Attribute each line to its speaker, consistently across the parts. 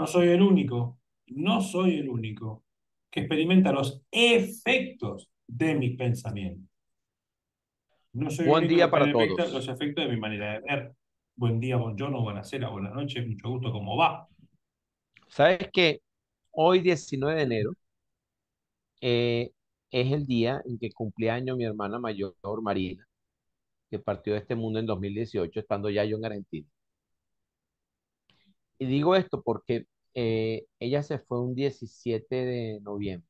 Speaker 1: No soy el único, no soy el único que experimenta los efectos de mis pensamientos. No soy el
Speaker 2: Buen
Speaker 1: único que
Speaker 2: día para
Speaker 1: experimenta los
Speaker 2: todos.
Speaker 1: efectos de mi manera de ver. Buen día, buongiorno, buonasera, buenas noches, mucho gusto, ¿cómo va?
Speaker 2: ¿Sabes que hoy, 19 de enero, eh, es el día en que cumplía año mi hermana mayor, Marina, que partió de este mundo en 2018, estando ya yo en Argentina? Y digo esto porque ella se fue un 17 de noviembre.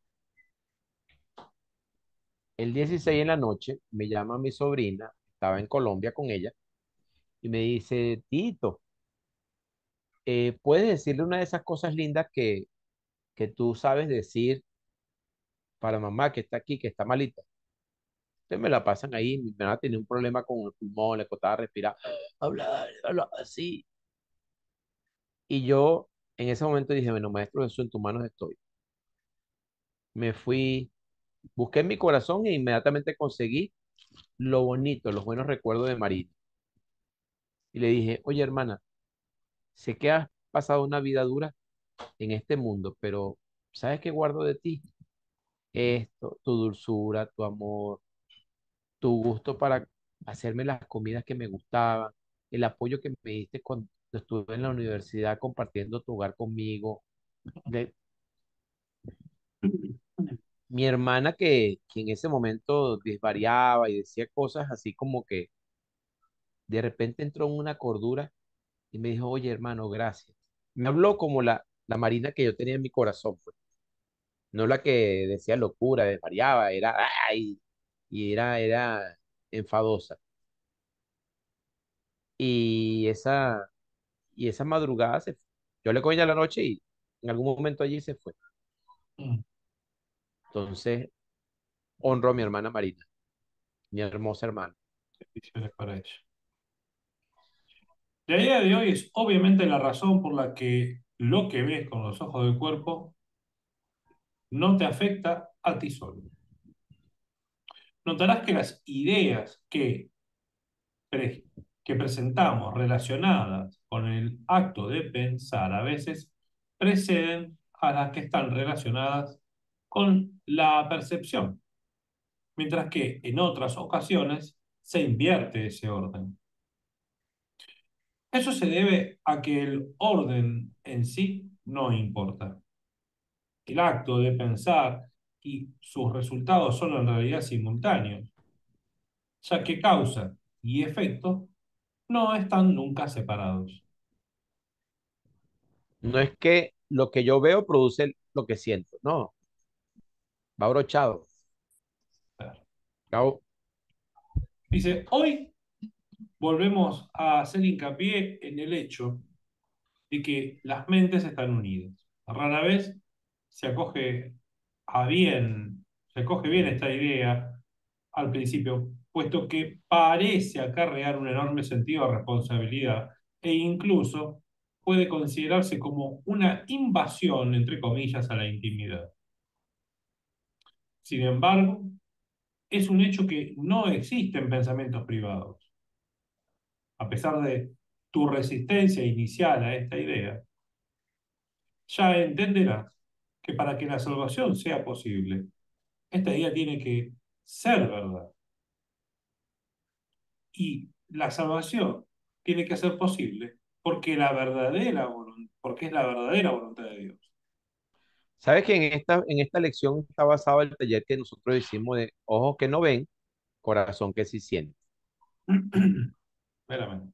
Speaker 2: El 16 en la noche me llama mi sobrina, estaba en Colombia con ella, y me dice, Tito, ¿puedes decirle una de esas cosas lindas que tú sabes decir para mamá que está aquí, que está malita? Entonces me la pasan ahí, mi hermana tenía un problema con el pulmón, le costaba respirar, hablar así. Y yo en ese momento dije, bueno, maestro Jesús, en tus manos estoy. Me fui, busqué en mi corazón e inmediatamente conseguí lo bonito, los buenos recuerdos de María. Y le dije, oye hermana, sé que has pasado una vida dura en este mundo, pero ¿sabes qué guardo de ti? Esto, tu dulzura, tu amor, tu gusto para hacerme las comidas que me gustaban, el apoyo que me diste cuando estuve en la universidad compartiendo tu hogar conmigo, de mi hermana que en ese momento desvariaba y decía cosas así como que de repente entró en una cordura y me dijo, oye hermano, gracias. Me habló como la Marina que yo tenía en mi corazón, pues, no la que decía locura, desvariaba, era, ay, y era enfadosa. Y esa madrugada se fue. Yo le cogí a la noche y en algún momento allí se fue.
Speaker 1: Mm,
Speaker 2: Entonces, honro a mi hermana Marina, mi hermosa hermana.
Speaker 1: bendiciones para ella. La idea de hoy es obviamente la razón por la que lo que ves con los ojos del cuerpo no te afecta a ti solo. Notarás que las ideas pre- que presentamos relacionadas con el acto de pensar a veces preceden a las que están relacionadas con la percepción, mientras que en otras ocasiones se invierte ese orden. Eso se debe a que el orden en sí no importa. El acto de pensar y sus resultados son en realidad simultáneos, ya que causa y efecto no están nunca separados.
Speaker 2: No es que lo que yo veo produce lo que siento, no, va abrochado. Cabo,
Speaker 1: Dice, hoy volvemos a hacer hincapié en el hecho de que las mentes están unidas. Rara vez se acoge se acoge bien esta idea al principio, puesto que parece acarrear un enorme sentido de responsabilidad e incluso puede considerarse como una invasión, entre comillas, a la intimidad. Sin embargo, es un hecho que no existen pensamientos privados. A pesar de tu resistencia inicial a esta idea, ya entenderás que para que la salvación sea posible, esta idea tiene que ser verdad. Y la salvación tiene que ser posible porque es la verdadera voluntad de Dios.
Speaker 2: ¿sabes que en esta lección está basado el taller que nosotros hicimos de ojos que no ven, corazón que sí siente?
Speaker 1: Meramente.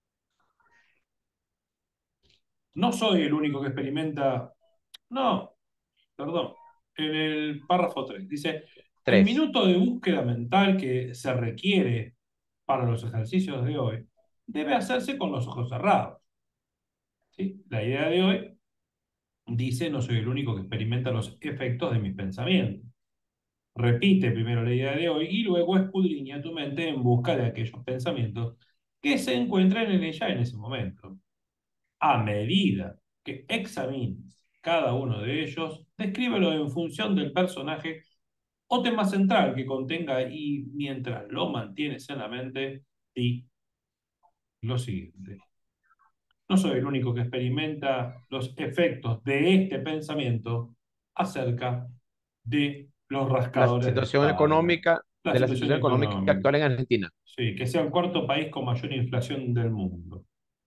Speaker 1: No soy el único que experimenta. No, perdón. En el párrafo 3 dice: el
Speaker 2: Tres.
Speaker 1: minuto de búsqueda mental que se requiere para los ejercicios de hoy debe hacerse con los ojos cerrados. ¿Sí? La idea de hoy dice: no soy el único que experimenta los efectos de mis pensamientos. Repite primero la idea de hoy y luego escudriña tu mente en busca de aquellos pensamientos que se encuentran en ella en ese momento. A medida que examines cada uno de ellos, descríbelo en función del personaje o tema central que contenga y mientras lo mantienes en la mente, di lo siguiente. no soy el único que experimenta los efectos de este pensamiento acerca de los rascadores de espalda, la
Speaker 2: De la
Speaker 1: situación
Speaker 2: situación económica
Speaker 1: económica.
Speaker 2: actual en Argentina.
Speaker 1: Sí, que sea el cuarto país con mayor inflación del mundo.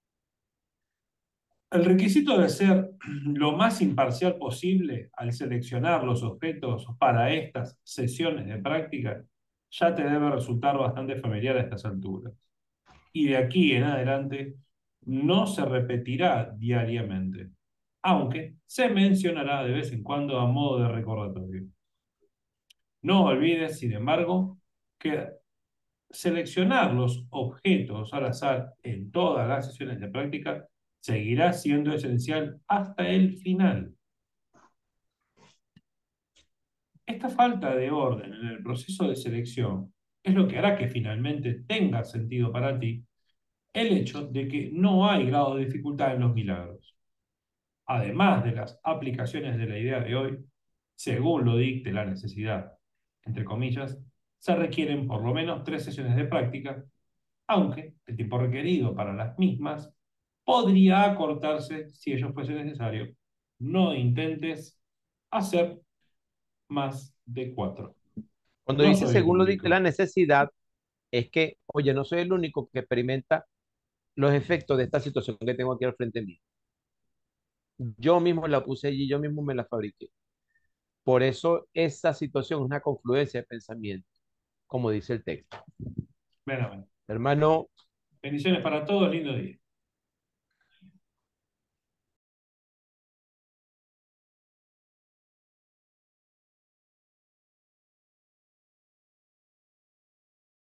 Speaker 1: El requisito de ser lo más imparcial posible al seleccionar los objetos para estas sesiones de práctica ya te debe resultar bastante familiar a estas alturas. Y de aquí en adelante no se repetirá diariamente, aunque se mencionará de vez en cuando a modo de recordatorio. No olvides, sin embargo, que seleccionar los objetos al azar en todas las sesiones de práctica seguirá siendo esencial hasta el final. Esta falta de orden en el proceso de selección es lo que hará que finalmente tenga sentido para ti el hecho de que no hay grado de dificultad en los milagros. Además de las aplicaciones de la idea de hoy, según lo dicte la necesidad, entre comillas, se requieren por lo menos 3 sesiones de práctica, aunque el tiempo requerido para las mismas podría acortarse si ello fuese necesario. No intentes hacer más de 4.
Speaker 2: Cuando
Speaker 1: No
Speaker 2: dice
Speaker 1: soy el
Speaker 2: según lo dicta la
Speaker 1: único.
Speaker 2: necesidad, es que, oye, no soy el único que experimenta los efectos de esta situación que tengo aquí al frente mío. Yo mismo la puse allí, yo mismo me la fabriqué. Por eso esa situación es una confluencia de pensamiento, como dice el texto.
Speaker 1: Ven a ver.
Speaker 2: Hermano,
Speaker 1: Bendiciones para todos, lindo día.